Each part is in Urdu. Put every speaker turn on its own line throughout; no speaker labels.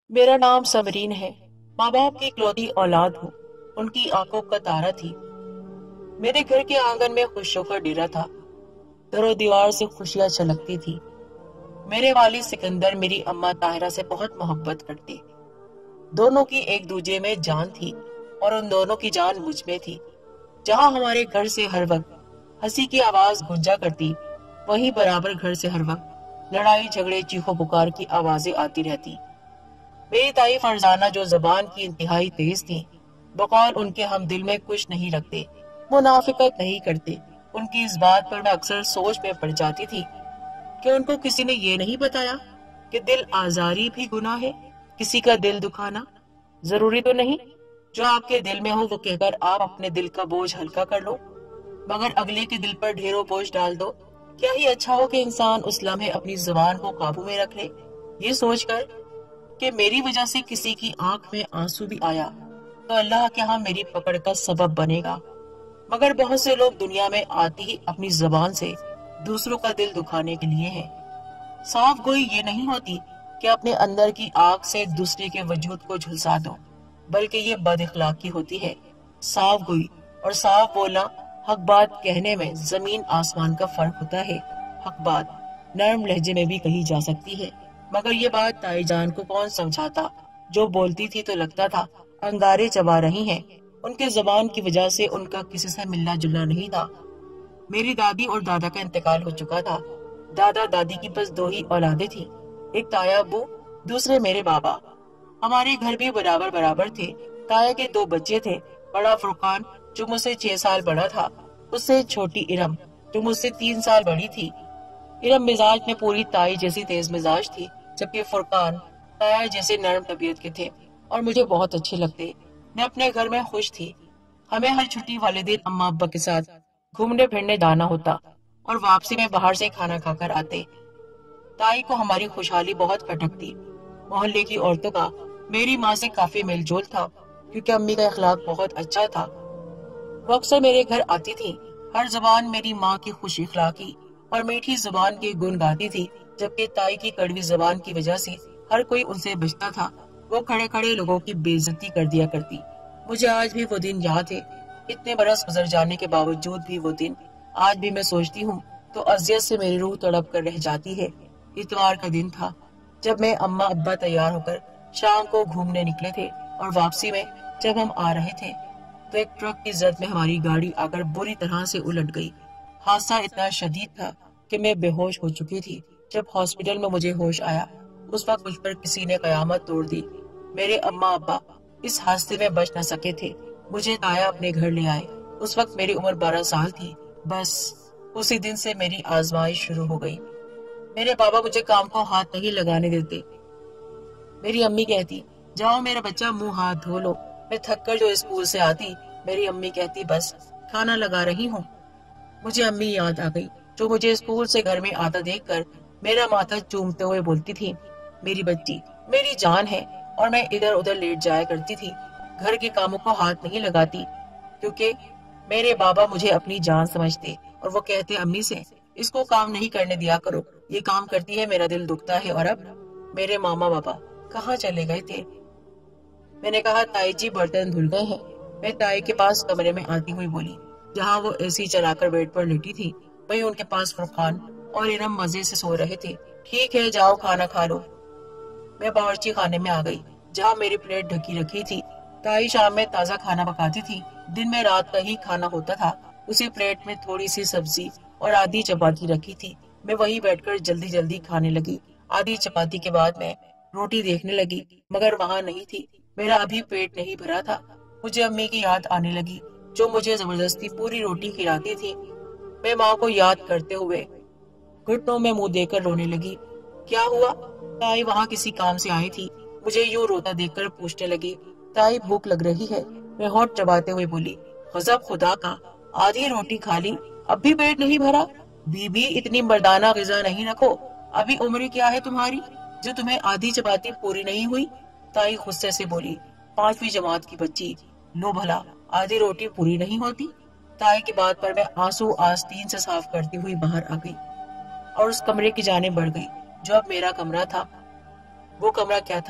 मेरा नाम समरीन है। माँ बाप की इकलौती औलाद हूँ। उनकी आंखों का तारा थी। मेरे घर के आंगन में खुशियों का डेरा था। दरो दीवार से खुशियां छलकती थी। मेरे वालिद सिकंदर मेरी अम्मा ताहिरा से बहुत मोहब्बत करते। दोनों की एक दूजे में जान थी और उन दोनों की जान मुझ में थी। जहाँ हमारे घर से हर वक्त हंसी की आवाज गूंजा करती, वहीं बराबर घर से हर वक्त लड़ाई झगड़े चीखों पुकार की आवाजें आती रहती। मेरी ताई फरजाना जो जबान की इंतहाई तेज थी, बकौल उनके हम दिल में कुछ नहीं रखते, मुनाफिकत नहीं करते। उनकी इस बात पर मैं अक्सर सोच में पड़ जाती थी कि उनको किसी ने ये नहीं बताया कि दिल आजारी भी गुनाह है। किसी का दिल दुखाना जरूरी तो नहीं। जो आपके दिल में हो वो कहकर आप अपने दिल का बोझ हल्का कर लो, मगर अगले के दिल पर ढेरों बोझ डाल दो। क्या ही अच्छा हो कि इंसान उस लम्हे अपनी जुबान को काबू में रख ले, ये सोचकर कि मेरी वजह से किसी की आंख में आंसू भी आया तो अल्लाह के यहाँ मेरी पकड़ का सबब बनेगा। मगर बहुत से लोग दुनिया में आते ही अपनी जबान से दूसरों का दिल दुखाने के लिए हैं। साफ गोई ये नहीं होती कि अपने अंदर की आग से दूसरे के वजूद को झुलसा दो, बल्कि ये बद इखलाकी होती है। साफ गोई और साफ बोलना, हक बात कहने में जमीन आसमान का फर्क होता है। हक बात नरम लहजे में भी कही जा सकती है, मगर ये बात ताई जान को कौन समझाता। जो बोलती थी तो लगता था अंगारे चबा रही हैं। उनके जबान की वजह से उनका किसी से मिलना जुलना नहीं था। मेरी दादी और दादा का इंतकाल हो चुका था। दादा दादी की बस दो ही औलादे थी, एक ताया अब्बू, दूसरे मेरे बाबा। हमारे घर भी बराबर बराबर थे। ताया के दो बच्चे थे, बड़ा फुरकान जो मुझसे 6 साल बड़ा था, उससे छोटी इरम जो मुझसे 3 साल बड़ी थी। इरम मिजाज में पूरी ताई जैसी तेज मिजाज थी, जबकि फुरकान ताया जैसे नरम तबीयत के थे और मुझे बहुत अच्छे लगते। मैं अपने घर में खुश थी। हमें हर छुट्टी वाले दिन अम्मा अब्बा के साथ घूमने फिरने जाना होता और वापसी में बाहर से खाना खाकर आते। ताई को हमारी खुशहाली बहुत खटकती। मोहल्ले की औरतों का मेरी माँ से काफी मेलजोल था, क्योंकि अम्मी का अखलाक बहुत अच्छा था। वो अक्सर मेरे घर आती थी। हर जबान मेरी माँ की खुश इखलाकी और मीठी जुबान के गुण गाती थी, जबकि ताई की कड़वी जबान की वजह से हर कोई उनसे बचता था। वो खड़े खड़े लोगों की बेइज्जती कर दिया करती। मुझे आज भी वो दिन याद है। इतने बरस गुजर जाने के बावजूद भी वो दिन आज भी मैं सोचती हूँ तो अजियत से मेरी रूह तड़प कर रह जाती है। इतवार का दिन था, जब मैं अम्मा अब्बा तैयार होकर शाम को घूमने निकले थे और वापसी में जब हम आ रहे थे तो एक ट्रक की जद में हमारी गाड़ी आकर बुरी तरह से उलट गई। हादसा इतना शदीद था कि मैं बेहोश हो चुकी थी। जब हॉस्पिटल में मुझे होश आया, उस वक्त मुझ पर किसी ने कयामत तोड़ दी। मेरे अम्मा अब्बा इस हादसे में बच न सके थे। मुझे ताया अपने घर ले आए। उस वक्त मेरी उम्र 12 साल थी। बस उसी दिन से मेरी आजमाइश शुरू हो गई। मेरे बाबा मुझे काम को हाथ नहीं लगाने देते। मेरी अम्मी कहती, जाओ मेरा बच्चा मुंह हाथ धो लो। मैं थक कर जो स्कूल से आती, मेरी अम्मी कहती, बस खाना लगा रही हूँ। मुझे अम्मी याद आ गई, जो मुझे स्कूल से घर में आता देखकर मेरा माथा चूमते हुए बोलती थी, मेरी बच्ची मेरी जान है। और मैं इधर उधर लेट जाया करती थी। घर के कामों को हाथ नहीं लगाती, क्योंकि मेरे बाबा मुझे अपनी जान समझते और वो कहते अम्मी से, इसको काम नहीं करने दिया करो, ये काम करती है मेरा दिल दुखता है। और अब मेरे मामा बाबा कहाँ चले गए थे? मैंने कहा, ताई जी बर्तन धुल गए हैं। मैं ताई के पास कमरे में आती हुई बोली, जहाँ वो एसी चलाकर बेड पर लेटी थी, वहीं उनके पास फुरकान और इरम मजे से सो रहे थे। ठीक है, जाओ खाना खा लो। मैं बावर्ची खाने में आ गई, जहाँ मेरी प्लेट ढकी रखी थी। ताई शाम में ताजा खाना पकाती थी। दिन में रात का ही खाना होता था। उसी प्लेट में थोड़ी सी सब्जी और आधी चपाती रखी थी। मैं वहीं बैठकर जल्दी जल्दी खाने लगी। आधी चपाती के बाद मैं रोटी देखने लगी, मगर वहाँ नहीं थी। मेरा अभी पेट नहीं भरा था। मुझे अम्मी की याद आने लगी, जो मुझे जबरदस्ती पूरी रोटी खिलाती थी। मैं माँ को याद करते हुए घुटनों में मुंह देकर रोने लगी। क्या हुआ? ताई वहाँ किसी काम से आई थी। मुझे यूं रोता देखकर पूछने लगी, ताई भूख लग रही है? मैं होंठ चबाते हुए बोली, गजब खुदा का, आधी रोटी खा ली, अब भी पेट नहीं भरा? बीबी इतनी मर्दाना ग़िज़ा नहीं रखो। अभी उम्र क्या है तुम्हारी जो तुम्हें आधी चपाती पूरी नहीं हुई? ताई गुस्से से बोली, 5वीं जमात की बच्ची, लो भला आधी रोटी पूरी नहीं होती? ताई की बात पर मैं आंसू आस्तीन से साफ करती हुई बाहर आ गई और उस कमरे की जाने बढ़ गई जो अब मेरा कमरा था। वो कमरा क्या था?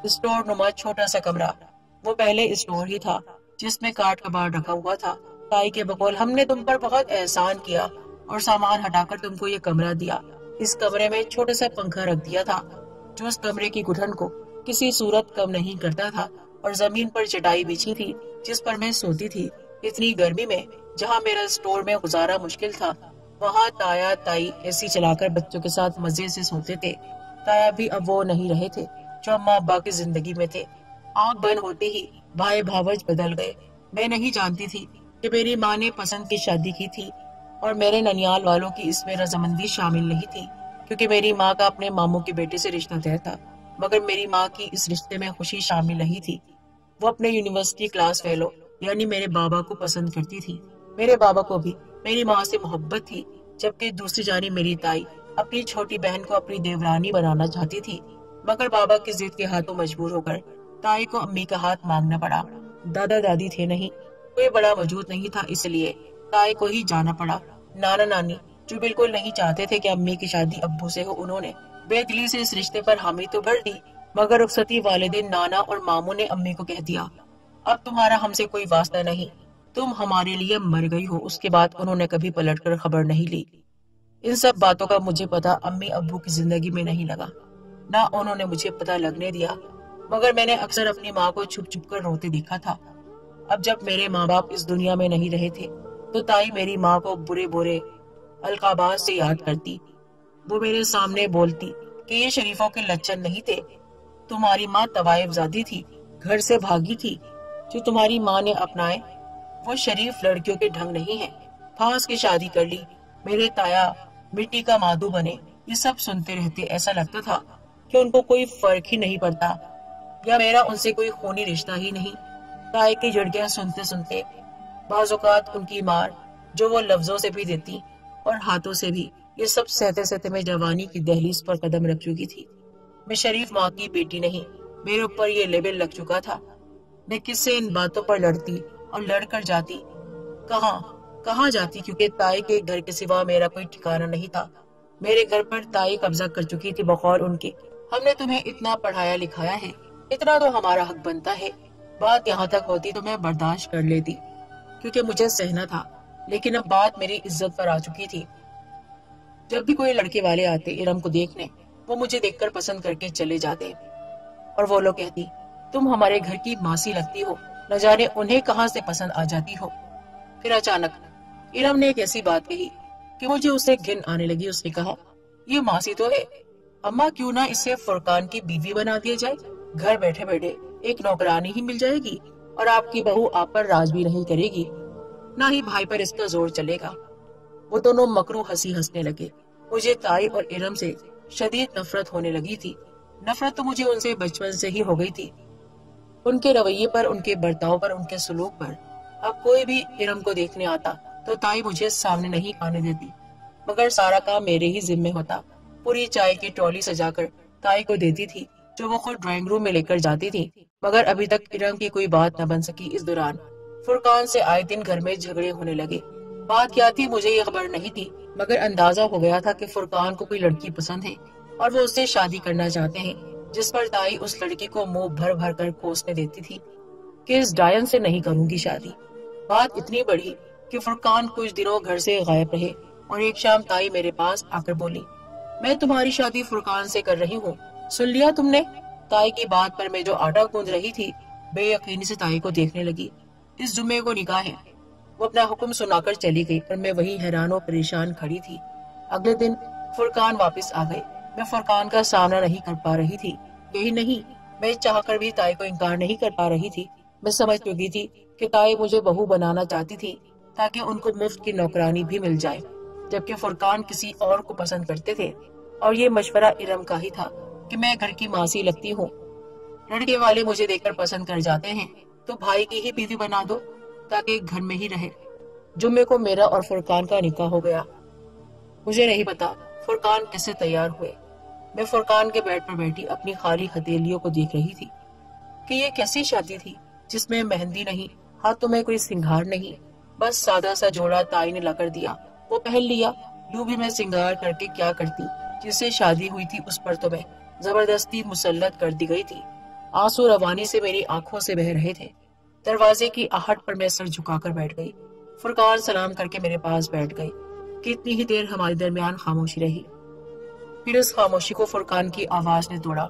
اسٹور نما چھوٹا سا کمرہ، وہ پہلے اسٹور ہی تھا جس میں کاٹ کباڑ رکھا ہوا تھا۔ تائی کے بقول ہم نے تم پر بہت احسان کیا اور سامان ہٹا کر تم کو یہ کمرہ دیا۔ اس کمرے میں چھوٹا سا پنکھا رکھ دیا تھا جو اس کمرے کی گھٹن کو کسی صورت کم نہیں کرتا تھا، اور زمین پر چٹائی بچھی تھی جس پر میں سوتی تھی۔ اتنی گرمی میں جہاں میرا اسٹور میں گزارا مشکل تھا، وہاں تایا تائی اے سی چلا کر بچوں کے ساتھ مزے سے سوتے تھے۔ تایا بھی اب وہ نہیں رہے تھے جو اماں ابا کی زندگی میں تھے۔ آنکھ بند ہوتے ہی بھائی بھاوج بدل گئے۔ میں نہیں جانتی تھی کہ میری ماں نے پسند کی شادی کی تھی اور میرے ننیال والوں کی اس میں رضامندی شامل نہیں تھی، کیونکہ میری ماں کا اپنے ماموں کے بیٹے سے رشتہ طے تھا، مگر میری ماں کی اس رشتے میں خوشی شامل نہیں تھی۔ وہ اپنے یونیورسٹی کلاس فیلو یعنی میرے بابا کو پسند کرتی تھی۔ میرے بابا کو بھی میری ماں سے محبت تھی، جبکہ دوسری جانب میری تائی اپنی چھوٹی بہن کو اپنی دیورانی بنانا چاہتی تھی، مگر بابا کی ضد کے ہاتھوں مجبور ہو کر تائی کو امی کا ہاتھ مانگنا پڑا۔ دادا دادی تھے نہیں، کوئی بڑا موجود نہیں تھا، اس لیے تائی کو ہی جانا پڑا۔ نانا نانی جو بالکل نہیں چاہتے تھے کہ امی کی شادی ابو سے ہو، انہوں نے بے دلی سے اس رشتے پر حامی تو بھر دی، مگر رخصتی والدین نانا اور ماموں نے امی کو کہہ دیا اب تمہارا ہم سے کوئی واسطہ نہیں، تم ہمارے لیے مر گئی ہو۔ اس کے بعد انہوں نے کبھی پلٹ کر خبر نہیں لی۔ ان سب باتوں کا مجھے پتا امی ابو کی زندگی میں نہیں لگا، نہ انہوں نے مجھے پتا لگنے دیا، مگر میں نے اکثر اپنی ماں کو چھپ چھپ کر روتے دیکھا تھا۔ اب جب میرے ماں باپ اس دنیا میں نہیں رہے تھے تو تائی میری ماں کو برے برے القابات سے یاد کرتی۔ وہ میرے سامنے بولتی کہ یہ شریفوں کے لچن نہیں تھے، تمہاری ماں طوائف زادی تھی، گھر سے بھاگی تھی، جو تمہاری ماں نے اپنائے وہ شریف لڑکیوں کے ڈھنگ نہیں ہیں، پھانس کی شادی کر لی، میرے تایا مٹی کا مادو بنے۔ یہ سب سنتے رہتے، ایسا لگتا تھا کہ ان کو کوئی فرق ہی نہیں پڑتا، یا میرا ان سے کوئی خونی رشتہ ہی نہیں۔ تائی کی جھڑکیاں سنتے سنتے بعض اوقات ان کی مار جو وہ لفظوں سے بھی دیتی اور ہاتھوں سے بھی، یہ سب سہتے سہتے میں جوانی کی دہلیز پر قدم رکھ چکی تھی۔ میں شریف ماں کی بیٹی نہیں، میرے اوپر یہ لیبل لگ چکا تھا۔ میں کس سے ان باتوں پر لڑتی اور لڑ کر جاتی، کہاں جاتی، کیونکہ تائی کے گھر کے سوا میرا کوئی ٹھکانہ نہیں تھا۔ میرے گھر پر تائی قبضہ کر چکی تھی بقول ان کے ہم نے تمہیں اتنا پڑھایا لکھایا ہے، اتنا تو ہمارا حق بنتا ہے۔ بات یہاں تک ہوتی تو میں برداشت کر لیتی کیونکہ مجھے سہنا تھا، لیکن اب بات میری عزت پر آ چکی تھی۔ جب بھی کوئی لڑکے والے آتے ارم کو دیکھنے، وہ مجھے دیکھ کر پسند کر کے چلے جاتے، اور وہ لوگ کہتی تم ہمارے گھر کی ماسی لگتی ہو، نہ جانے انہیں کہاں سے پسند آ جاتی ہو۔ پھر اچانک ارم نے ایک ایسی بات کہی کہ مجھے اسے گھن آنے لگی۔ اس نے کہا یہ ماسی تو ہے، اماں کیوں نہ اسے فرقان کی بیوی بنا دیا جائے، گھر بیٹھے بیٹھے ایک نوکرانی ہی مل جائے گی، اور آپ کی بہو آپ پر راج بھی نہیں کرے گی، نہ ہی بھائی پر اس کا زور چلے گا۔ وہ دونوں مکرو ہنسی ہنسنے لگے۔ مجھے تائی اور ارم سے شدید نفرت ہونے لگی تھی۔ نفرت تو مجھے ان سے بچپن سے ہی ہو گئی تھی، ان کے رویے پر، ان کے برتاؤ پر، ان کے سلوک پر۔ اب کوئی بھی ارم کو دیکھنے آتا تو تائی مجھے سامنے نہیں آنے دیتی، مگر سارا کام میرے ہی ذمے ہوتا۔ پوری چائے کی ٹرالی سجا کر تائی کو دیتی تھی جو وہ خود ڈرائنگ روم میں لے کر جاتی تھی، مگر ابھی تک ارم کی کوئی بات نہ بن سکی۔ اس دوران فرقان سے آئے دن گھر میں جھگڑے ہونے لگے۔ بات کیا تھی مجھے یہ خبر نہیں تھی، مگر اندازہ ہو گیا تھا کہ فرقان کو کوئی لڑکی پسند ہے اور وہ اس سے شادی کرنا چاہتے ہیں، جس پر تائی اس لڑکی کو منہ بھر بھر کر کوسنے دیتی تھی کہ اس ڈائن سے نہیں کروں گی شادی۔ بات اتنی بڑھی کہ فرقان کچھ دنوں گھر سے غائب رہے، اور ایک شام تائی میرے پاس آ کر بولی میں تمہاری شادی فرقان سے کر رہی ہوں، سن لیا تم نے؟ تائی کی بات پر میں جو آٹا گوندھ رہی تھی بے یقینی سے تائی کو دیکھنے لگی۔ اس جمعے کو نکاح ہے، وہ اپنا حکم سنا کر چلی گئی اور میں وہی حیران و پریشان کھڑی تھی۔ اگلے دن فرقان واپس آ گئے۔ میں فرقان کا سامنا نہیں کر پا رہی تھی، یہی نہیں میں چاہ کر بھی تائی کو انکار نہیں کر پا رہی تھی۔ میں سمجھ چکی تھی کہ تائی مجھے بہو بنانا چاہتی تھی تاکہ ان کو مفت کی نوکرانی بھی مل جائے، جبکہ فرقان کسی اور کو پسند کرتے تھے، اور یہ مشورہ ارم کا ہی تھا کہ میں گھر کی ماسی لگتی ہوں، لڑکے والے مجھے دیکھ کر پسند کر جاتے ہیں تو بھائی کی ہی بیوی بنا دو تاکہ گھر میں ہی رہے۔ جمعے کو میرا اور فرقان کا نکاح ہو گیا۔ مجھے نہیں پتا فرقان کیسے تیار ہوئے۔ میں فرقان کے بیڈ پر بیٹھی اپنی خالی ہتھیلیوں کو دیکھ رہی تھی کہ یہ کیسی شادی تھی جس میں مہندی نہیں، ہاتھوں میں کوئی سنگھار نہیں، بس سادہ سا جوڑا تائی نے لا کر دیا، وہ پہن لیا۔ یوں بھی میں سنگھار کر کے کیا کرتی، جس سے شادی ہوئی تھی اس پر تو میں زبردستی مسلط کر دی گئی تھی۔ آنسو روانی سے میری آنکھوں سے بہ رہے تھے۔ دروازے کی آہٹ پر میں سر جھکا کر بیٹھ گئی۔ فرقان سلام کر کے میرے پاس بیٹھ گئی۔ کتنی ہی دیر ہمارے درمیان خاموشی رہی، پھر اس خاموشی کو فرقان کی آواز نے توڑا۔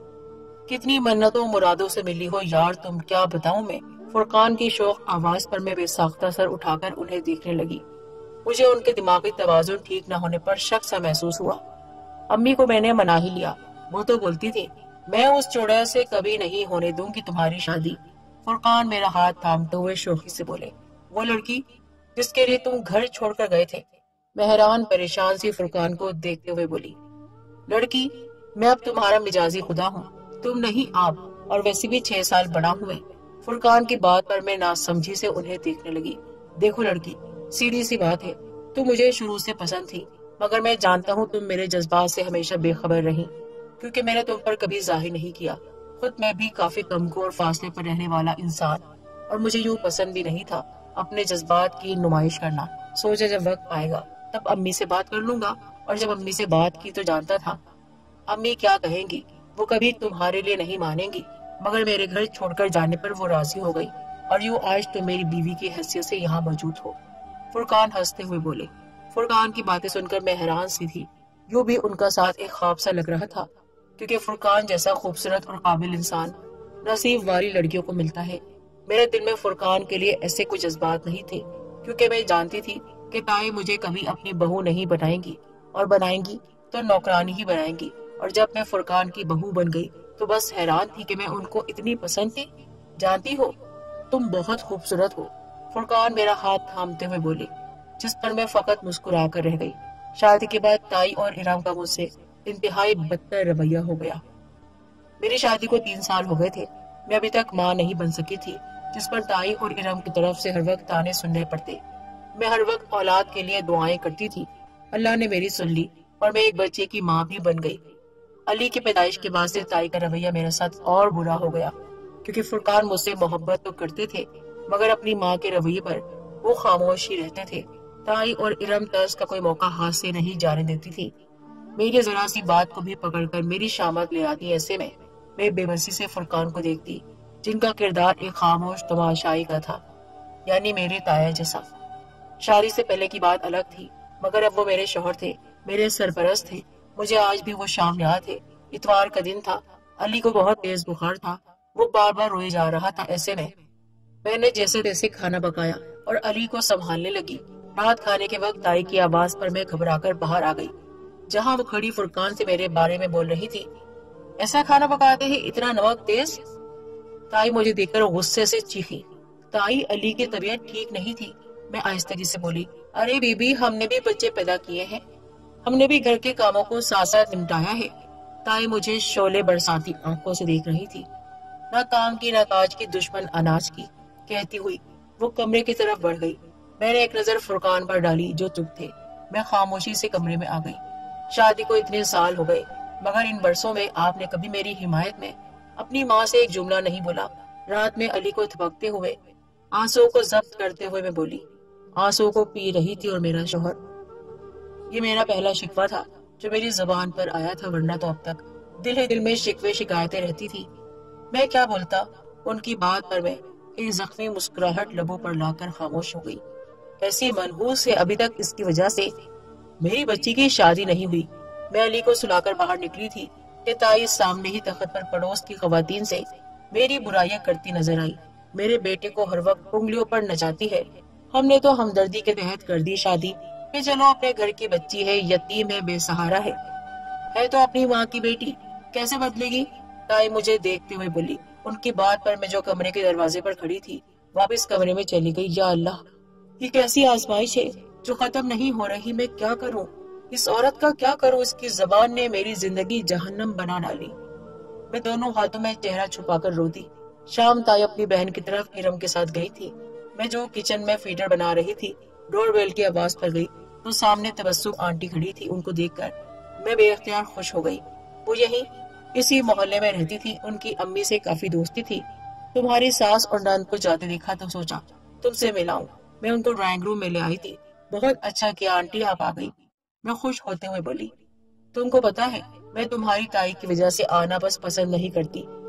کتنی منتوں مرادوں سے ملی ہو یار تم، کیا بتاؤں میں۔ فرقان کی شوق آواز پر میں بے ساختہ سر اٹھا کر انہیں دیکھنے لگی۔ مجھے ان کے دماغی توازن ٹھیک نہ ہونے پر شک سا محسوس ہوا۔ امی کو میں نے منا ہی لیا، وہ تو بولتی تھی میں اس چوڑے سے کبھی نہیں ہونے دوں گی تمہاری شادی۔ فرقان میرا ہاتھ تھامتے ہوئے شوخی سے بولے، وہ لڑکی جس کے لیے تم گھر چھوڑ کر گئے تھے؟ میں حیران پریشان سی فرقان کو دیکھتے ہوئے بولی، لڑکی؟ میں اب تمہارا مجازی خدا ہوں، تم نہیں آپ، اور ویسے بھی 6 سال بڑا ہوئے۔ فرقان کی بات پر میں ناسمجھی سے انہیں دیکھنے لگی۔ دیکھو لڑکی، سیدھی سی بات ہے، تم مجھے شروع سے پسند تھی، مگر میں جانتا ہوں تم میرے جذبات سے ہمیشہ بے خبر رہی، کیونکہ میں نے تم پر کبھی ظاہر نہیں کیا۔ خود میں بھی کافی کمزور اور فاصلے پر رہنے والا انسان، اور مجھے یوں پسند بھی نہیں تھا اپنے جذبات کی نمائش کرنا۔ سوچا جب وقت آئے گا تب امی سے بات کر لوں گا، اور جب امی سے بات کی تو جانتا تھا امی کیا کہیں گی، وہ کبھی تمہارے لیے نہیں مانیں گی، مگر میرے گھر چھوڑ کر جانے پر وہ راضی ہو گئی، اور یوں آج تم میری بیوی کی حیثیت سے یہاں موجود ہو۔ فرقان ہنستے ہوئے بولے۔ فرقان کی باتیں سن کر میں حیران سی تھی، یوں بھی ان کا ساتھ ایک خواب سا لگ رہا تھا، کیونکہ فرقان جیسا خوبصورت اور قابل انسان نصیب والی لڑکیوں کو ملتا ہے۔ میرے دل میں فرقان کے لیے ایسے کوئی جذبات نہیں تھے، کیونکہ میں جانتی تھی کہ تائیں مجھے کبھی اپنی بہو نہیں بنائیں گی، اور بنائیں گی تو نوکرانی ہی بنائیں گی، اور جب میں فرقان کی بہو بن گئی تو بس حیران تھی کہ میں ان کو اتنی پسند تھی۔ جانتی ہو تم بہت خوبصورت ہو، فرقان میرا ہاتھ تھامتے ہوئے بولے، جس پر میں فقط مسکرا کر رہ گئی۔ شادی کے بعد تائی اور ارم کا مجھ سے انتہائی بدتر رویہ ہو گیا۔ میری شادی کو 3 سال ہو گئے تھے، میں ابھی تک ماں نہیں بن سکی تھی، جس پر تائی اور ارم کی طرف سے ہر وقت تانے سننے پڑتے۔ میں ہر وقت اولاد کے لیے دعائیں کرتی تھی، اللہ نے میری سن لی اور میں ایک بچے کی ماں بھی بن گئی۔ علی کی پیدائش کے بعد سے تائی کا رویہ میرے ساتھ اور برا ہو گیا، کیونکہ فرقان مجھ سے محبت تو کرتے تھے، مگر اپنی ماں کے رویے پر وہ خاموش ہی رہتے تھے۔ تائی اور ارم طرز کا کوئی موقع ہاتھ سے نہیں جانے دیتی تھی، میری ذرا سی بات کو بھی پکڑ کر میری شامت لے آتی۔ ایسے میں بے بسی سے فرقان کو دیکھتی، جن کا کردار ایک خاموش تماشائی کا تھا، یعنی میرے تایا جیسا۔ شادی سے پہلے کی بات الگ تھی، مگر اب وہ میرے شوہر تھے، میرے سرپرست تھے۔ مجھے آج بھی وہ شام یاد ہے، اتوار کا دن تھا، علی کو بہت تیز بخار تھا، وہ بار بار روئے جا رہا تھا۔ ایسے میں نے جیسے تیسے کھانا پکایا اور علی کو سنبھالنے لگی۔ رات کھانے کے وقت تائی کی آواز پر میں گھبرا کر باہر آ گئی، جہاں وہ کھڑی فرقان سے میرے بارے میں بول رہی تھی۔ ایسا کھانا پکاتے ہی اتنا نمک تیز؟ تائی مجھے دیکھ کر غصے سے چیخی۔ تائی، علی کی طبیعت ٹھیک نہیں تھی، میں آہستگی سے بولی۔ ارے بی بی، ہم نے بھی بچے پیدا کیے ہیں، ہم نے بھی گھر کے کاموں کو ساتھ ساتھ نمٹایا ہے۔ تائی مجھے شعلے برساتی آنکھوں سے دیکھ رہی تھی، نہ کام کی نہ کاج کی، دشمن اناج کی، کہتی ہوئی وہ کمرے کی طرف بڑھ گئی۔ میں نے ایک نظر فرقان پر ڈالی جو چپ تھے۔ میں خاموشی سے کمرے میں آ گئی۔ شادی کو اتنے سال ہو گئے، مگر ان برسوں میں آپ نے کبھی میری حمایت میں اپنی ماں سے ایک جملہ نہیں بولا۔ رات میں علی کو تھپکتے ہوئے، آنسو کو ضبط کرتے ہوئے میں بولی۔ آنسو کو پی رہی تھی اور میرا شوہر۔ یہ میرا پہلا شکوہ تھا جو میری زبان پر آیا تھا، ورنہ تو اب تک دل ہی دل میں شکوے شکایتیں رہتی تھی۔ میں کیا بولتا، ان کی بات پر میں ایک زخمی مسکراہٹ لبوں پر لا کر خاموش ہو گئی۔ ایسی منحوس ہے ابھی تک اس کی وجہ سے میری بچی کی شادی نہیں ہوئی۔ میں علی کو سلا کر باہر نکلی تھی کہ تائی سامنے ہی تخت پر پڑوس کی خواتین سے میری برائیاں کرتی نظر آئی۔ میرے بیٹے کو ہر وقت انگلیوں پر نچاتی ہے۔ ہم نے تو ہمدردی کے تحت کر دی شادی کہ چلو اپنے گھر کی بچی ہے، یتیم ہے، بے سہارا ہے تو اپنی ماں کی بیٹی، کیسے بدلے گی؟ تائی مجھے دیکھتے ہوئے بولی۔ ان کی بات پر میں جو کمرے کے دروازے پر کھڑی تھی واپس کمرے میں چلی گئی۔ یا اللہ، یہ کیسی آزمائش ہے جو ختم نہیں ہو رہی، میں کیا کروں؟ اس عورت کا کیا کروں؟ اس کی زبان نے میری زندگی جہنم بنا ڈالی۔ میں دونوں ہاتھوں میں چہرہ چھپا کر روتی۔ شام تائی اپنی بہن کی طرف ارم کے ساتھ گئی تھی۔ میں جو کچن میں فیڈر بنا رہی تھی، ڈور بیل کی آواز پر گئی تو سامنے تبسم آنٹی کھڑی تھی۔ ان کو دیکھ کر میں بے اختیار خوش ہو گئی۔ وہ یہیں اسی محلے میں رہتی تھی، ان کی امی سے کافی دوستی تھی۔ تمہاری ساس اور نند کو جاتے دیکھا تو سوچا تم سے ملاؤں۔ میں ان کو ڈرائنگ روم میں لے آئی تھی۔ بہت اچھا کیا آنٹی، آپ آ گئی، میں خوش ہوتے ہوئے بولی۔ تم کو پتا ہے میں تمہاری تائی کی وجہ سے آنا بس پسند نہیں کرتی،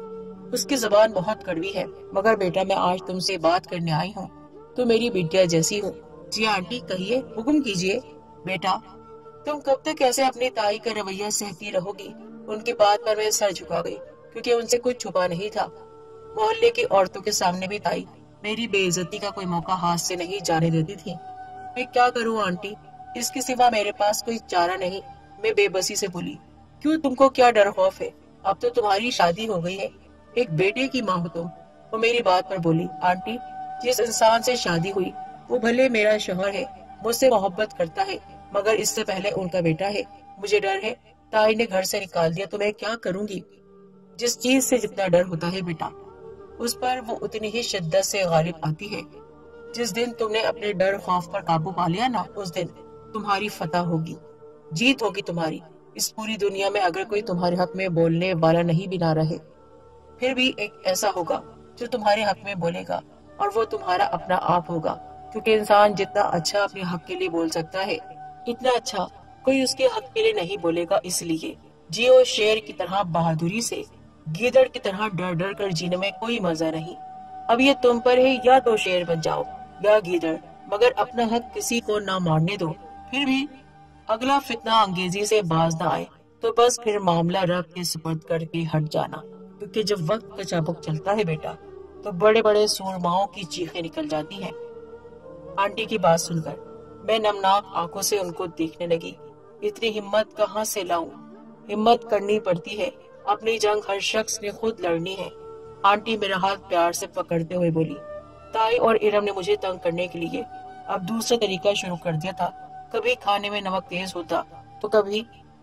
اس کی زبان بہت کڑوی ہے، مگر بیٹا میں آج تم سے بات کرنے آئی ہوں تو میری بیٹیا جیسی ہوں۔ جی آنٹی کہیے، حکم کیجیے۔ بیٹا تم کب تک ایسے اپنی تائی کا رویہ سہتی رہو گی؟ ان کی بات پر میں سر جھکا گئی، کیونکہ ان سے کچھ چھپا نہیں تھا۔ محلے کی عورتوں کے سامنے بھی تائی میری بے عزتی کا کوئی موقع ہاتھ سے نہیں جانے دیتی تھی۔ میں کیا کروں آنٹی، اس کے سوا میرے پاس کوئی چارہ نہیں، میں بے بسی سے بولی۔ کیوں، تم کو کیا ڈر خوف ہے؟ اب تو تمہاری شادی ہو گئی ہے، ایک بیٹے کی ماں ہو تم۔ وہ میری بات پر بولی، آنٹی جس انسان سے شادی ہوئی وہ بھلے میرا شوہر ہے، مجھ سے محبت کرتا ہے، مگر اس سے پہلے ان کا بیٹا ہے۔ مجھے ڈر ہے، تائی نے گھر سے نکال دیا تو میں کیا کروں گی؟ جس چیز سے جتنا ڈر ہوتا ہے بیٹا، اس پر وہ اتنی ہی شدت سے غالب آتی ہے۔ جس دن تم نے اپنے ڈر خوف پر قابو پا لیا نا، اس دن تمہاری فتح ہوگی، جیت ہوگی تمہاری۔ اس پوری دنیا میں اگر کوئی تمہارے حق میں بولنے والا نہیں بھی نہ رہے، پھر بھی ایک ایسا ہوگا جو تمہارے حق میں بولے گا، اور وہ تمہارا اپنا آپ ہوگا، کیونکہ انسان جتنا اچھا اپنے حق کے لیے بول سکتا ہے، اتنا اچھا کوئی اس کے حق کے لیے نہیں بولے گا۔ اس لیے جیو شیر کی طرح بہادری سے، گیدڑ کی طرح ڈر ڈر کر جینے میں کوئی مزہ نہیں۔ اب یہ تم پر ہے، یا تو شیر بن جاؤ یا گیدڑ، مگر اپنا حق کسی کو نہ مارنے دو۔ پھر بھی اگلا فتنہ انگیزی سے باز نہ آئے تو بس پھر معاملہ رب کے سپرد کر کے ہٹ جانا، کیونکہ جب وقت کا چابک چلتا ہے بیٹا تو بڑے بڑے سورماؤں کی چیخیں نکل جاتی ہیں۔ آنٹی کی بات سن کر میں نمناک آنکھوں سے ان کو دیکھنے لگی۔ اتنی ہمت کہاں سے لاؤں؟ ہمت کرنی پڑتی ہے، اپنی جنگ ہر شخص نے خود لڑنی ہے۔ آنٹی میرا ہاتھ پیار سے پکڑتے ہوئے بولی، تائی اور ارم نے مجھے تنگ کرنے کے لیے اب دوسرا طریقہ شروع کر دیا تھا۔ کبھی کھانے میں نمک تیز ہوتا تو کبھی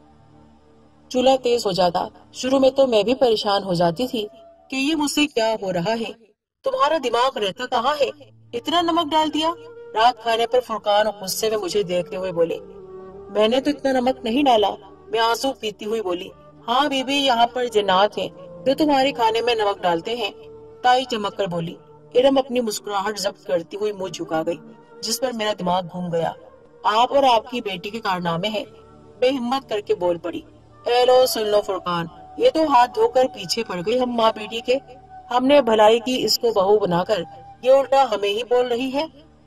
چولہا تیز ہو جاتا۔ شروع میں تو میں بھی پریشان ہو جاتی تھی کہ یہ مجھ سے کیا ہو رہا ہے، تمہارا دماغ رہتا کہاں ہے، اتنا نمک ڈال دیا۔ رات کھانے پر فرقان غصے میں مجھے دیکھتے ہوئے بولے، میں نے تو اتنا نمک نہیں ڈالا۔ میں آنسو پیتی ہوئی بولی، ہاں بی بی، یہاں پر جنات ہیں جو تمہارے کھانے میں نمک ڈالتے ہیں۔ تائی چمک کر بولی۔ ارم اپنی مسکراہٹ ضبط کرتی ہوئی منہ جھکا گئی، جس پر میرا دماغ گھوم گیا۔ آپ اور آپ کی بیٹی کے کارنامے ہیں۔ میں ہمت کر کے بول پڑی، اے لو سن لو فرقان، یہ تو ہاتھ دھو کر پیچھے پڑ گئی ہم ماں بیٹی کے۔ ہم نے بھلائی کی اس کو بہو بنا کر، یہ الٹا ہمیں ہی بول رہی ہے۔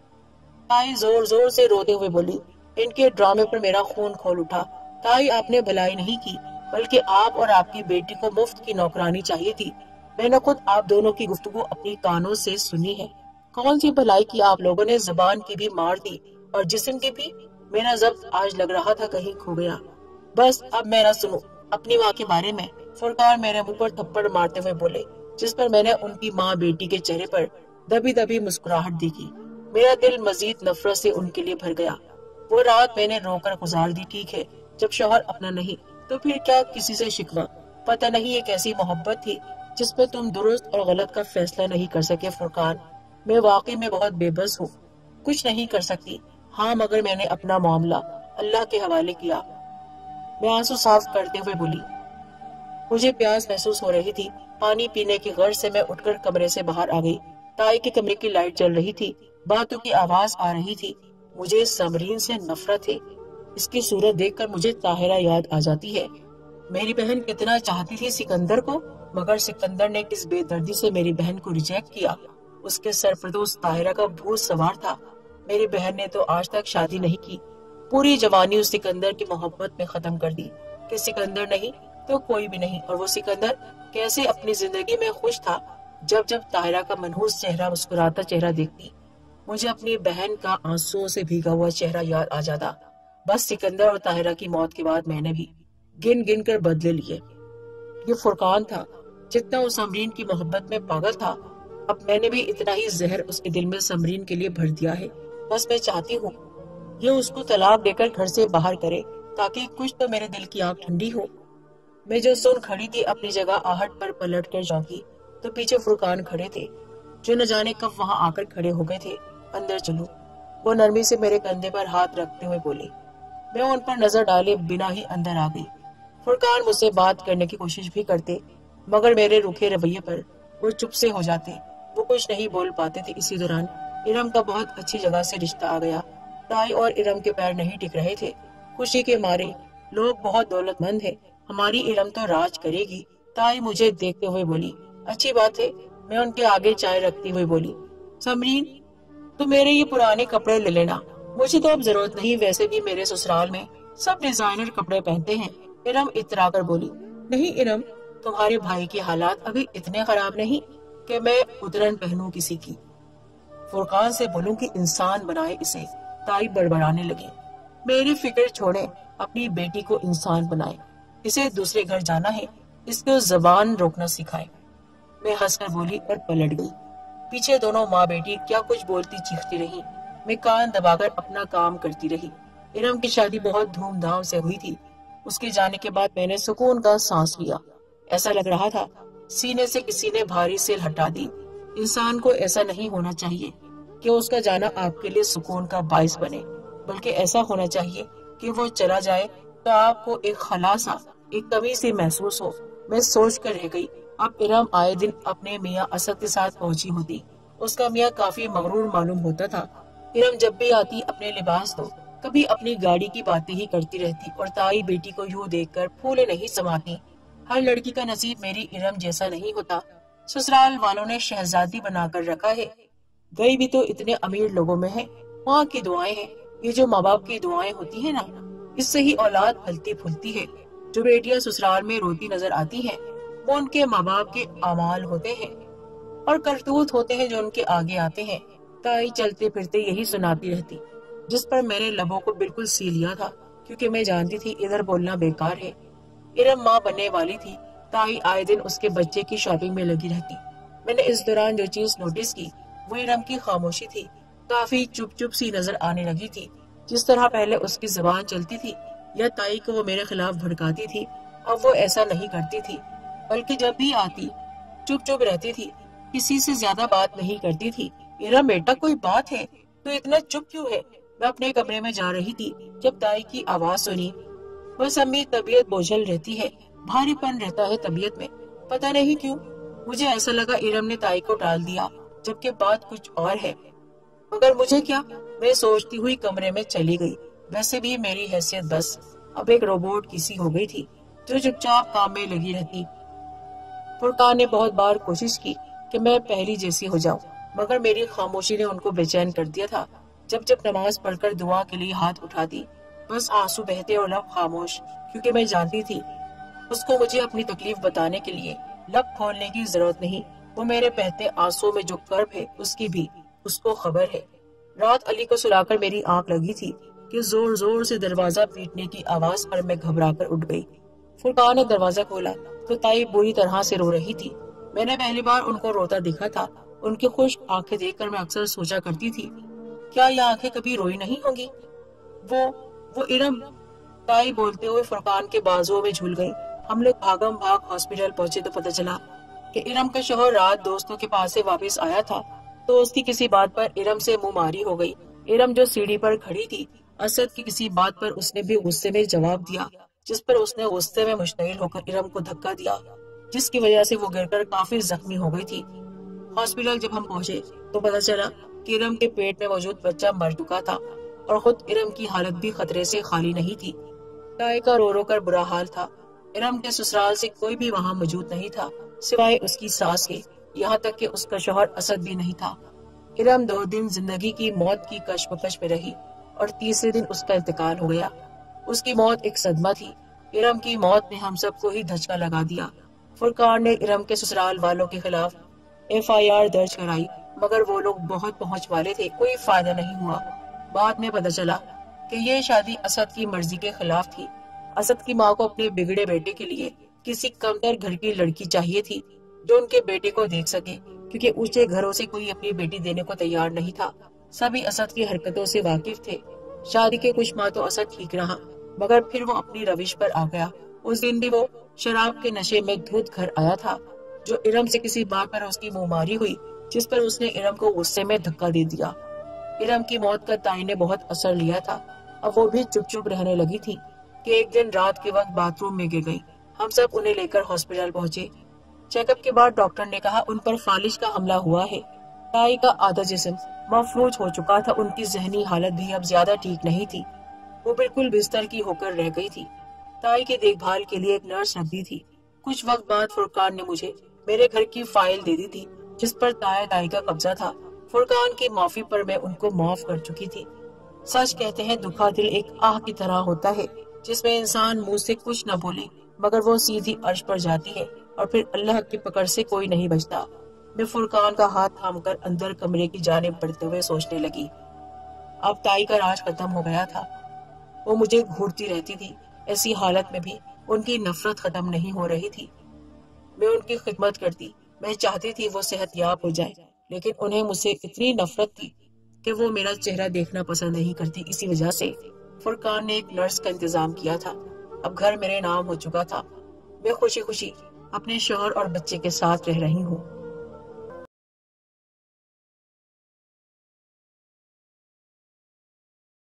تائی زور زور سے روتے ہوئے بولی، ان کے ڈرامے پر میرا خون کھول اٹھا۔ تائی آپ نے بھلائی نہیں کی، بلکہ آپ اور آپ کی بیٹی کو مفت کی نوکرانی چاہیے تھی۔ میں نے خود آپ دونوں کی گفتگو اپنی کانوں سے سنی ہے۔ کون سی بھلائی کی آپ لوگوں نے، زبان کی بھی مار دی اور جسم کی بھی۔ میرا ضبط آج لگ رہا تھا کہیں کھو گیا۔ بس اب میں نہ سنوں اپنی ماں کے بارے میں۔ فرقان میرے منہ پر تھپڑ مارتے ہوئے بولے، جس پر میں نے ان کی ماں بیٹی کے چہرے پر دبی دبی مسکراہٹ دیکھی۔ میرا دل مزید نفرت سے ان کے لیے بھر گیا۔ وہ رات میں نے رو کر گزار دی، ٹھیک ہے، جب شوہر اپنا نہیں تو پھر کیا کسی سے شکوہ؟ پتہ نہیں یہ کیسی محبت تھی جس پہ تم درست اور غلط کا فیصلہ نہیں کر سکے فرقان۔ میں واقعی میں بہت بے بس ہوں، کچھ نہیں کر سکتی۔ ہاں مگر میں نے اپنا معاملہ اللہ کے حوالے کیا۔ میں آنسو صاف کرتے ہوئے بولی، مجھے پیاس محسوس ہو رہی تھی۔ پانی پینے کی غرض سے میں اٹھ کر کمرے سے باہر آ گئی۔ تائی کے کمرے کی لائٹ جل رہی تھی، باتوں کی آواز آ رہی تھی۔ مجھے سمرین سے نفرت ہے۔ اس کی صورت دیکھ کر مجھے طاہرہ یاد آ جاتی ہے۔ میری بہن کتنا چاہتی تھی سکندر کو، مگر سکندر نے کس بے دردی سے میری بہن کو ریجیکٹ کیا۔ اس کے سر پر تو اس طاہرہ کا بھوت سوار تھا۔ میری بہن نے تو آج تک شادی نہیں کی، پوری جوانی اس سکندر کی محبت میں ختم کر دی کہ سکندر نہیں تو کوئی بھی نہیں۔ اور وہ سکندر کیسے اپنی زندگی میں خوش تھا جب جب طاہرہ کا منحوس چہرہ، مسکراتا چہرہ دیکھتی، مجھے اپنی بہن کا آنسوؤں سے بھیگا ہوا چہرہ یاد آ جاتا۔ بس سکندر اور طاہرہ کی موت کے بعد میں نے بھی گن گن کر بدلے لیے۔ یہ فرقان تھا، جتنا وہ سمرین کی محبت میں پاگل تھا، اب میں نے بھی اتنا ہی زہر اس کے دل میں سمرین کے لیے بھر دیا ہے۔ بس میں چاہتی ہوں یہ اس کو طلاق دے کر گھر سے باہر کرے، تاکہ کچھ تو میرے دل کی آگ ٹھنڈی ہو۔ میں جو سن کھڑی تھی اپنی جگہ آہٹ پر پلٹ کر جھانکی تو پیچھے فرقان کھڑے تھے، جو نہ جانے کب وہاں آ کر کھڑے ہو گئے تھے۔ اندر چلو، وہ نرمی سے میرے کندھے پر ہاتھ رکھتے ہوئے بولے۔ میں ان پر نظر ڈالے بنا ہی اندر آ گئی۔ فرقان مجھ سے بات کرنے کی کوشش بھی کرتے، مگر میرے روکھے رویے پر وہ چپ سے ہو جاتے، وہ کچھ نہیں بول پاتے تھے۔ اسی دوران ارم کا بہت اچھی جگہ سے رشتہ آ گیا۔ تائی اور ارم کے پیر نہیں ٹک رہے تھے خوشی کے مارے۔ لوگ بہت دولت مند ہیں، ہماری ارم تو راج کرے گی۔ تائی مجھے دیکھتے ہوئے بولی، اچھی بات ہے، میں ان کے آگے چائے رکھتی ہوئی بولی۔ سمرین، تو میرے یہ پرانے کپڑے لے لینا، مجھے تو اب ضرورت نہیں، ویسے بھی میرے سسرال میں سب ڈیزائنر کپڑے پہنتے ہیں۔ ارم اترا کر بولی۔ نہیں ارم، تمہارے بھائی کے حالات ابھی اتنے خراب نہیں کہ میں ادرن پہنوں کسی کی۔ فرقان سے بولوں کہ انسان بنائے اسے، تائی بڑبڑانے لگی۔ میری فکر چھوڑے، اپنی بیٹی کو انسان بنائے، اسے دوسرے گھر جانا ہے، اس کو زبان روکنا سکھائے۔ میں ہنس کر بولی اور پلٹ گئی۔ پیچھے دونوں ماں بیٹی کیا کچھ بولتی چیختی رہی، میں کان دبا کر اپنا کام کرتی رہی۔ ارم کی شادی بہت دھوم دھام سے ہوئی تھی۔ اس کے جانے کے بعد میں نے سکون کا سانس لیا، ایسا لگ رہا تھا سینے سے کسی نے بھاری سیل ہٹا دی۔ انسان کو ایسا نہیں ہونا چاہیے کہ اس کا جانا آپ کے لیے سکون کا باعث بنے، بلکہ ایسا ہونا چاہیے کہ وہ چلا جائے تو آپ کو ایک خلاصہ، ایک کمی سی محسوس ہو۔ میں سوچ کر رہ گئی، اب ارم آئے دن اپنے میاں اسد کے ساتھ پہنچی ہوتی۔ اس کا میاں کافی مغرور معلوم ہوتا تھا۔ ارم جب بھی آتی اپنے لباس تو کبھی اپنی گاڑی کی باتیں ہی کرتی رہتی، اور تائی بیٹی کو یوں دیکھ کر پھولے نہیں سماتی۔ ہر لڑکی کا نصیب میری ارم جیسا نہیں ہوتا۔ سسرال والوں نے شہزادی بنا کر رکھا ہے، گئی بھی تو اتنے امیر لوگوں میں ہے۔ ماں کی دعائیں ہیں، یہ جو ماں باپ کی دعائیں ہوتی ہیں نا، اس سے ہی اولاد پھلتی پھولتی ہے۔ جو بیٹیاں سسرال میں روتی نظر آتی ہیں، وہ ان کے ماں باپ کے اعمال ہوتے ہیں اور کرتوت ہوتے ہیں جو ان کے آگے آتے ہیں۔ تائی چلتے پھرتے یہی سناتی رہتی، جس پر میں نے لبوں کو بالکل سی لیا تھا، کیونکہ میں جانتی تھی ادھر بولنا بیکار ہے۔ ارم ماں بننے والی تھی، تائی آئے دن اس کے بچے کی شاپنگ میں لگی رہتی۔ میں نے اس دوران جو چیز نوٹس کی وہ ارم کی خاموشی تھی، کافی چپ چپ سی نظر آنے لگی تھی۔ جس طرح پہلے اس کی زبان چلتی تھی یا تائی کو وہ میرے خلاف بھڑکاتی تھی، اب وہ ایسا نہیں کرتی تھی، بلکہ جب بھی آتی چپ چپ رہتی تھی، کسی سے زیادہ بات نہیں کرتی تھی۔ ارم بیٹا، کوئی بات ہے تو اتنا چپ کیوں ہے؟ میں اپنے کمرے میں جا رہی تھی جب تائی کی آواز سنی۔ بس امی، طبیعت بوجھل رہتی ہے، بھاری پن رہتا ہے طبیعت میں، پتہ نہیں کیوں۔ مجھے ایسا لگا ارم نے تائی کو ٹال دیا، جبکہ بات کچھ اور ہے۔ مگر مجھے کیا، میں سوچتی ہوئی کمرے میں چلی گئی۔ ویسے بھی میری حیثیت بس اب ایک روبوٹ کی سی ہو گئی تھی جو چپ چاپ کام میں لگی رہتی۔ فرقان نے بہت بار کوشش کی کہ میں پہلی جیسی ہو جاؤں، مگر میری خاموشی نے ان کو بے چین کر دیا تھا۔ جب جب نماز پڑھ کر دعا کے لیے ہاتھ اٹھاتی، بس آنسو بہتے اور لب خاموش، کیونکہ میں جانتی تھی اس کو مجھے اپنی تکلیف بتانے کے لیے لب کھولنے کی ضرورت نہیں۔ وہ میرے بہتے آنسو میں جو کرب ہے اس کی بھی اس کو خبر ہے۔ رات علی کو سلا کر میری آنکھ لگی تھی کہ زور زور سے دروازہ پیٹنے کی آواز پر میں گھبرا کر اٹھ گئی۔ فرقان نے دروازہ کھولا تو تائی بری طرح سے رو رہی تھی۔ میں نے پہلی بار ان کو روتا دیکھا تھا۔ ان کی خشک آنکھیں دیکھ کر میں اکثر سوچا کرتی تھی، کیا یہ آنکھیں کبھی روئی نہیں ہوں گی؟ وہ ارم، تائی بولتے ہوئے فرقان کے بازوؤں میں جھول گئی۔ ہم لوگ بھاگم بھاگ ہاسپٹل پہنچے تو پتہ چلا کہ ارم کا شوہر رات دوستوں کے پاس سے واپس آیا تھا، تو اس کی کسی بات پر ارم سے منہ ماری ہو گئی۔ ارم جو سیڑھی پر کھڑی تھی، اسد کی کسی بات پر اس نے بھی غصے میں جواب دیا، جس پر اس نے غصے میں مشتعل ہو کر ارم کو دھکا دیا، جس کی وجہ سے وہ گر کر کافی زخمی ہو گئی تھی۔ ہاسپٹل جب ہم پہنچے تو پتہ چلا کہ ارم کے پیٹ میں موجود بچہ مر چکا تھا، اور خود ارم کی حالت بھی خطرے سے خالی نہیں تھی۔ تائی کا رو رو کر برا حال تھا۔ ارم کے سسرال سے کوئی بھی وہاں موجود نہیں تھا سوائے اس کی ساس کے، یہاں تک کہ اس کا شوہر اسد بھی نہیں تھا۔ ارم 2 دن زندگی کی موت کی کشمکش میں رہی، اور تیسرے دن اس کا انتقال ہو گیا۔ اس کی موت ایک صدمہ تھی۔ ارم کی موت نے ہم سب کو ہی دھچکا لگا دیا۔ فرقان نے ارم کے سسرال والوں کے خلاف FIR درج کرائی، مگر وہ لوگ بہت پہنچ والے تھے، کوئی فائدہ نہیں ہوا۔ بعد میں پتہ چلا کہ یہ شادی اسد کی مرضی کے خلاف تھی۔ اسد کی ماں کو اپنے بگڑے بیٹے کے لیے کسی کمتر گھر کی لڑکی چاہیے تھی جو ان کے بیٹے کو دیکھ سکے، کیونکہ اونچے گھروں سے کوئی اپنی بیٹی دینے کو تیار نہیں تھا۔ سبھی اسد کی حرکتوں سے واقف تھے۔ شادی کے کچھ ماہ تو اسد ٹھیک رہا، مگر پھر وہ اپنی روش پر آ گیا۔ اس دن بھی وہ شراب کے نشے میں دھت گھر آیا تھا، جو ارم سے کسی بات پر اس کی منہ ماری ہوئی، جس پر اس نے ارم کو غصے میں دھکا دے دیا۔ ارم کی موت کا تائی نے بہت اثر لیا تھا۔ اب وہ بھی چپ چپ رہنے لگی تھی کہ ایک دن رات کے وقت باتھ روم میں گر گئی۔ ہم سب انہیں لے کر ہاسپٹل پہنچے۔ چیک اپ کے بعد ڈاکٹر نے کہا ان پر فالج کا حملہ ہوا ہے۔ تائی کا آدھا جسم مفلوج ہو چکا تھا، ان کی ذہنی حالت بھی اب زیادہ ٹھیک نہیں تھی، وہ بالکل بستر کی ہو کر رہ گئی تھی۔ تائی کے دیکھ بھال کے لیے ایک نرس رکھ دی تھی۔ کچھ وقت بعد فرقان نے مجھے میرے گھر کی فائل دے دی تھی جس پر تایا تائی کا قبضہ تھا۔ فرقان کی معافی پر میں ان کو معاف کر چکی تھی۔ سچ کہتے ہیں دکھا دل ایک آہ کی طرح ہوتا ہے جس میں انسان منہ سے کچھ نہ بولے مگر وہ سیدھی عرش پر جاتی ہے اور پھر اللہ کی پکڑ سے کوئی نہیں بچتا۔ میں فرقان کا ہاتھ تھام کر اندر کمرے کی جانب بڑھتے ہوئے سوچنے لگی۔ اب تائی کا راج ختم ہو گیا تھا۔ وہ مجھے گھورتی رہتی تھی، ایسی حالت میں بھی ان کی نفرت ختم نہیں ہو رہی تھی۔ میں ان کی خدمت کرتی، میں چاہتی تھی وہ صحت یاب ہو جائے، لیکن انہیں مجھ سے اتنی نفرت تھی کہ وہ میرا چہرہ دیکھنا پسند نہیں کرتی۔ اسی وجہ سے فرقان نے ایک نرس کا انتظام کیا تھا۔ اب گھر میرے نام ہو چکا تھا۔ میں خوشی خوشی اپنے شوہر اور بچے کے ساتھ رہ رہی ہوں۔